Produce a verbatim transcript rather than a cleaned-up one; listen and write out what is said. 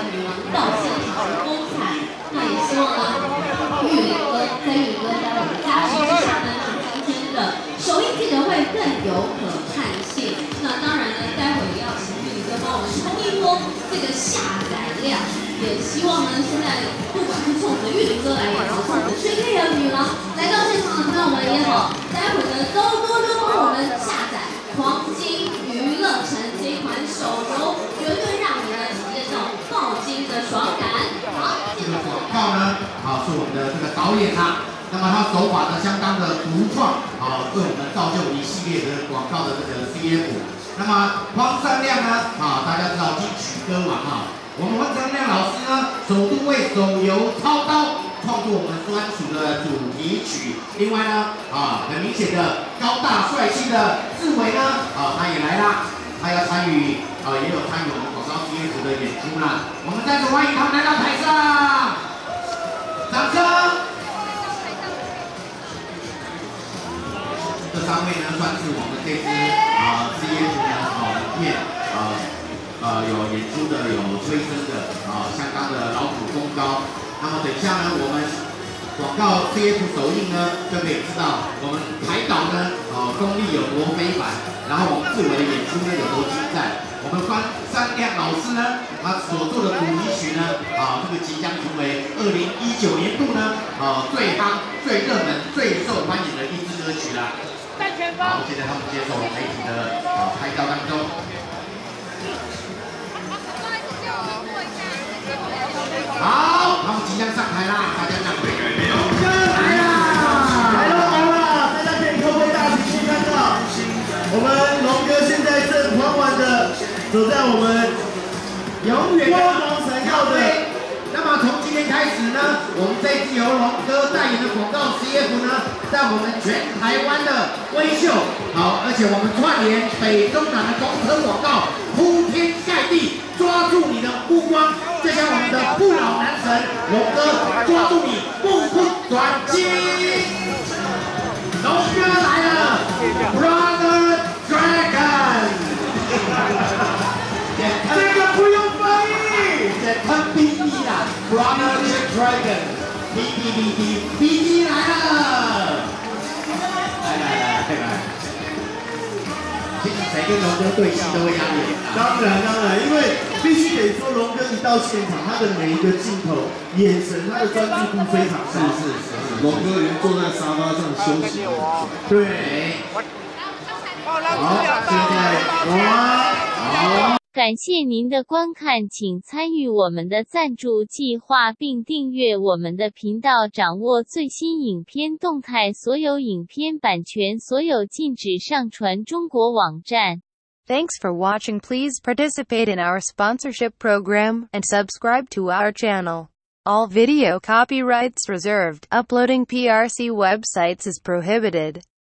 女郎到现场的风采。那也希望呢，玉林哥在玉林哥在我们加持之下呢，使今天的首映记者会更有可看性。那当然呢，待会也要请玉林哥帮我们冲一波这个下载量。也希望呢，现在不管是从我们的玉林哥来也好，从我们的 J K 的女郎来到现场的朋友们也好，待会呢都多多帮我们下载黄金娱乐城这一款手游，绝对让你呢体验到爆金的爽感。好， 这个广告呢，啊是我们的这个导演啊，那么他手法呢相当的独创，啊为我们造就一系列的广告的这个 C F。那么黄山亮呢，啊大家知道金曲歌王啊。 我们黄长亮老师呢，首度为手游操刀创作我们专属的主题曲。另外呢，啊，很明显的高大帅气的志伟呢，啊，他也来啦，他要参与，啊，也有参与我们广告 C F 的演出啦。我们再次欢迎他们来到台上，掌声！这三位呢，算是我们这支啊 C F 呢，啊影片啊。 呃，有演出的，有催生的，啊、呃，相当的劳苦功高。那么等一下呢，我们广告 C F 首映呢，就可以知道我们台导呢，呃，功力有多非凡，然后我们志伟的演出呢有多精彩。我们关山亮老师呢，他所做的主题曲呢，啊、呃，这个即将成为二零一九年度呢，呃，最夯、最热门、最受欢迎的一支歌曲啦。好，现在他们接受媒体的呃拍照当中。 好，他们即将上台啦！大家让位，龙哥来啦！ 来了来了，大家可以透过大屏幕看到，我们龙哥现在正缓缓的走在我们永远光芒闪耀的。 那么从今天开始呢，我们这一支由龙哥代言的广告 C F 呢，在我们全台湾的微秀，好，而且我们串联北中南的公车广告，铺天盖地，抓住你的目光。 就像我们的不老男神龙哥抓住你目不转睛，龙哥来了 ，Brother Dragon， 这个不用翻译，简称 B B 啦 ，Brother Dragon，B B B B B B 来了，来来来来来。 谁跟龙哥对戏都会压力很大。 当然当然，因为必须得说，龙哥一到现场，他的每一个镜头、眼神，他的专注度非常高。 是是是，龙哥连坐在沙发上休息。 对。好，现在哇，好。 感谢您的观看，请参与我们的赞助计划并订阅我们的频道，掌握最新影片动态。所有影片版权所有禁止上传中国网站。 Thanks for watching. Please participate in our sponsorship program and subscribe to our channel. All video copyrights reserved. Uploading P R C websites is prohibited.